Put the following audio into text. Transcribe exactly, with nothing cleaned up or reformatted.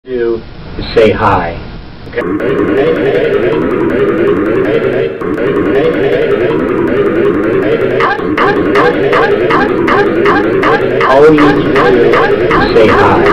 do is say hi. Okay. All you need to do is say hi.